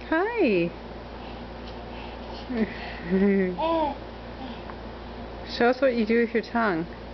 Hi. Show us what you do with your tongue.